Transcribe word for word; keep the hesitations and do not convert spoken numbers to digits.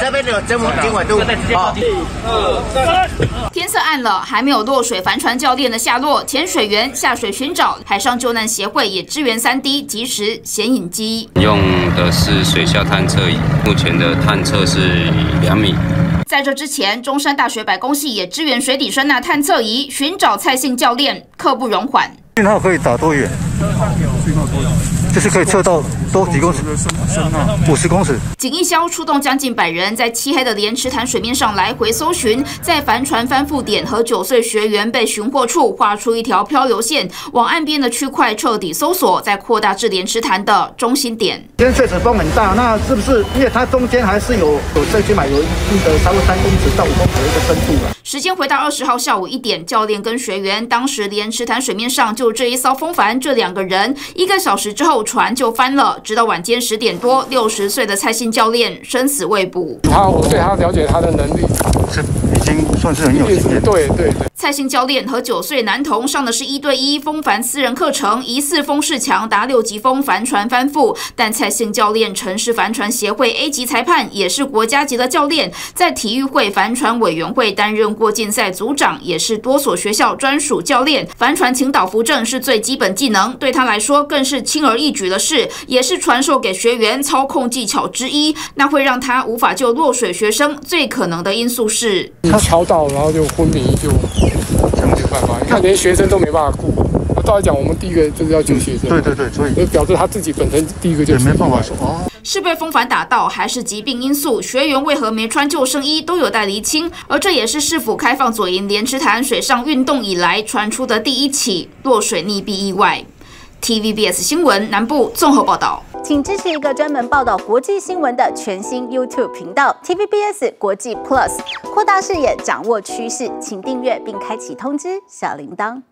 那边有针经纬度。好， 天色暗了，还没有落水帆船教练的下落，潜水员下水寻找，海上救难协会也支援 三 D 即时显影机， 用的是水下探测仪，目前的探测是两米。 在这之前，中山大学百工系也支援水底声呐探测仪，寻找蔡姓教练，刻不容缓。 讯号可以打多远？就是可以测到多几公尺？五十公尺。 警一消出动将近百人，在漆黑的莲池潭水面上来回搜寻，在帆船翻覆点和九岁学员被寻获处画出一条漂流线，往岸边的区块彻底搜索，再扩大至莲池潭的中心点。 今天确实风很大，那是不是因为它中间还是有有最起码有一定的超过三公尺到五公尺的一个深度了？ 时间回到二十号下午一点，教练跟学员当时莲池潭水面上就这一艘风帆，这两个人一个小时之后船就翻了，直到晚间十点多，六十岁的蔡姓教练生死未卜。 他我对他了解他的能力是已经算是很有经验。 对对对。 蔡姓教练和九岁男童上的是一对一风帆私人课程，疑似风势强达六级风，帆船翻覆。但蔡姓教练曾是帆船协会 A 级裁判，也是国家级的教练，在体育会帆船委员会担任过竞赛组长，也是多所学校专属教练。帆船倾倒扶正是最基本技能，对他来说更是轻而易举的事，也是传授给学员操控技巧之一。那会让他无法救落水学生最可能的因素是， 你敲到然后就昏迷就。 没有办法，你看连学生都没办法顾。那照理讲，我们第一个就是要救学生。 对对对，所以就表示他自己本身第一个就没办法说哦。 是被风帆打到，还是疾病因素？学员为何没穿救生衣，都有待厘清。而这也是市府开放左营莲池潭水上运动以来传出的第一起落水溺毙意外。T V B S 新闻南部综合报道。 请支持一个专门报道国际新闻的全新 YouTube 频道 T V B S 国际 Plus， 扩大视野，掌握趋势，请订阅并开启通知小铃铛。